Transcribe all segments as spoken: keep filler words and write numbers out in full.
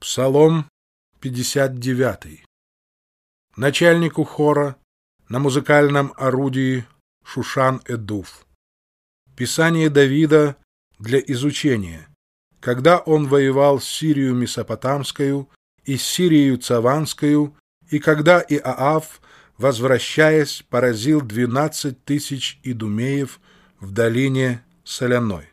Псалом пятьдесят девятый. Начальнику хора на музыкальном орудии Шушан-Эдув. Писание Давида для изучения, когда он воевал с Сирию Месопотамскую и с Сирией Цаванскую, и когда Иоав, возвращаясь, поразил двенадцать тысяч идумеев в долине Соляной.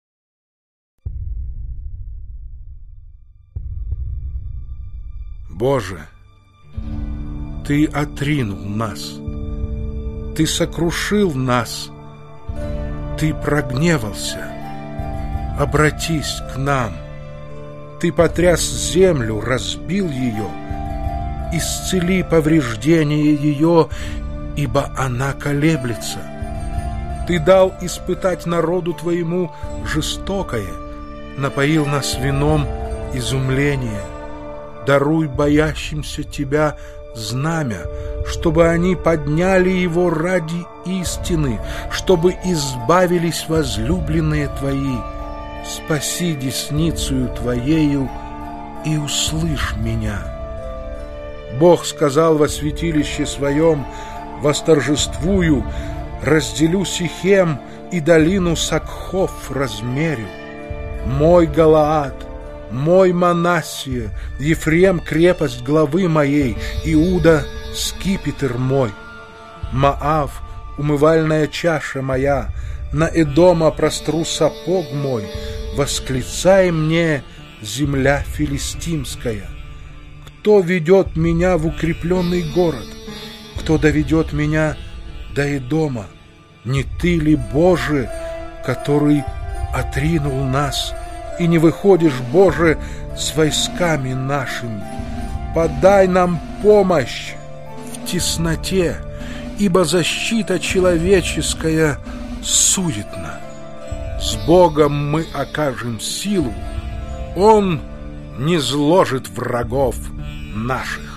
Боже, Ты отринул нас, Ты сокрушил нас, Ты прогневался. Обратись к нам. Ты потряс землю, разбил ее, исцели повреждение ее, ибо она колеблется. Ты дал испытать народу Твоему жестокое, напоил нас вином изумления. Даруй боящимся Тебя знамя, чтобы они подняли его ради истины, чтобы избавились возлюбленные Твои. Спаси десницею Твоею и услышь меня. Бог сказал во святилище Своем: восторжествую, разделю Сихем и долину Сакхов размерю. Мой Галаад, мой Манассия, Ефрем — крепость главы моей, Иуда — скипетр мой. Моав — умывальная чаша моя, на Эдома простру сапог мой. Восклицай мне, земля филистимская. Кто ведет меня в укрепленный город? Кто доведет меня до Эдома? Не Ты ли, Боже, который отринул нас, и не выходишь, Боже, с войсками нашими? Подай нам помощь в тесноте, ибо защита человеческая суетна. С Богом мы окажем силу, Он низложит врагов наших.